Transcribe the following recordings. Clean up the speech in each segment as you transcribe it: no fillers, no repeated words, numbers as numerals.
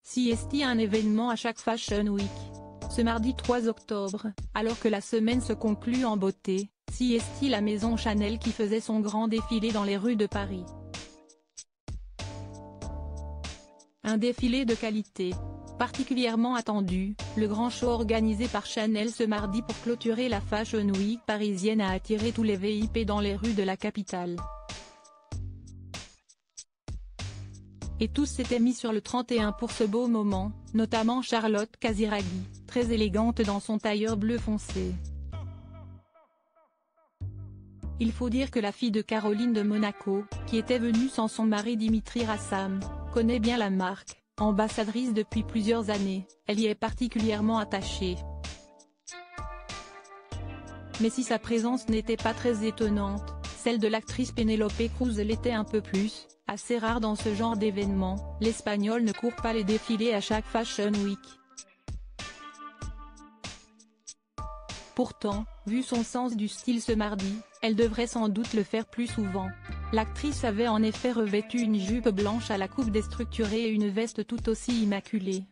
CST un événement à chaque Fashion Week. Ce mardi 3 octobre, alors que la semaine se conclut en beauté, CST la maison Chanel qui faisait son grand défilé dans les rues de Paris. Un défilé de qualité. Particulièrement attendu, le grand show organisé par Chanel ce mardi pour clôturer la Fashion Week parisienne a attiré tous les VIP dans les rues de la capitale. Et tous s'étaient mis sur le 31 pour ce beau moment, notamment Charlotte Casiraghi, très élégante dans son tailleur bleu foncé. Il faut dire que la fille de Caroline de Monaco, qui était venue sans son mari Dimitri Rassam, connaît bien la marque. Ambassadrice depuis plusieurs années, elle y est particulièrement attachée. Mais si sa présence n'était pas très étonnante, celle de l'actrice Penélope Cruz l'était un peu plus. Assez rare dans ce genre d'événement, l'Espagnole ne court pas les défilés à chaque Fashion Week. Pourtant, vu son sens du style ce mardi, elle devrait sans doute le faire plus souvent. L'actrice avait en effet revêtu une jupe blanche à la coupe déstructurée et une veste tout aussi immaculée.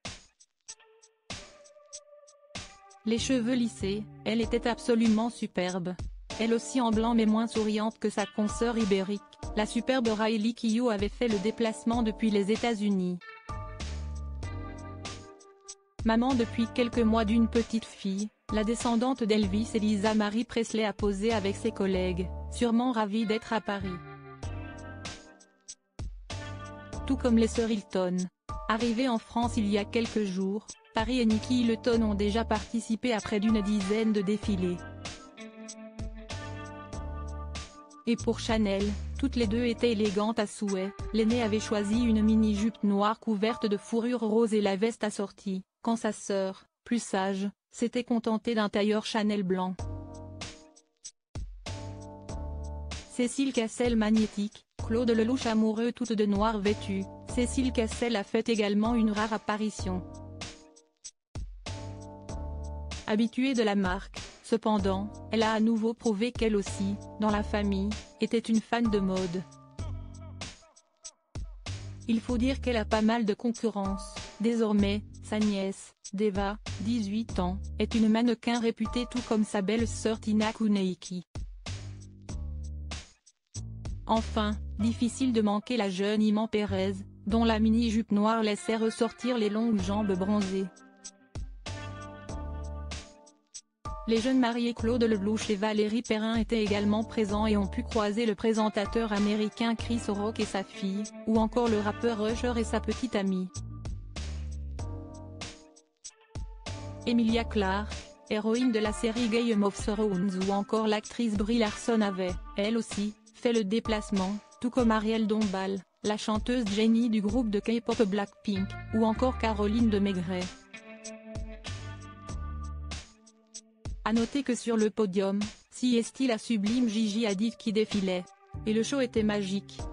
Les cheveux lissés, elle était absolument superbe. Elle aussi en blanc mais moins souriante que sa consoeur ibérique, la superbe Riley Keough avait fait le déplacement depuis les États-Unis. Maman depuis quelques mois d'une petite fille, la descendante d'Elvis Elisa Marie Presley a posé avec ses collègues, sûrement ravie d'être à Paris. Tout comme les sœurs Hilton. Arrivées en France il y a quelques jours, Paris et Nicky Hilton ont déjà participé à près d'une dizaine de défilés. Et pour Chanel, toutes les deux étaient élégantes à souhait, l'aînée avait choisi une mini-jupe noire couverte de fourrure rose et la veste assortie, quand sa sœur, plus sage, s'était contentée d'un tailleur Chanel blanc. Cécile Cassel magnétique, Claude Lelouch amoureux toutes de noir vêtues, Cécile Cassel a fait également une rare apparition. Habituée de la marque, cependant, elle a à nouveau prouvé qu'elle aussi, dans la famille, était une fan de mode. Il faut dire qu'elle a pas mal de concurrence, désormais, sa nièce, Deva, 18 ans, est une mannequin réputée tout comme sa belle-sœur Tina Kuneiki. Enfin, difficile de manquer la jeune Iman Perez, dont la mini-jupe noire laissait ressortir les longues jambes bronzées. Les jeunes mariés Claude Lelouch et Valérie Perrin étaient également présents et ont pu croiser le présentateur américain Chris Rock et sa fille, ou encore le rappeur Usher et sa petite amie. Emilia Clarke, héroïne de la série Game of Thrones ou encore l'actrice Brie Larson avait, elle aussi, fait le déplacement, tout comme Ariel Dombal, la chanteuse Jennie du groupe de K-pop Blackpink, ou encore Caroline de Maigret. À noter que sur le podium, CST la sublime Gigi Hadid qui défilait. Et le show était magique.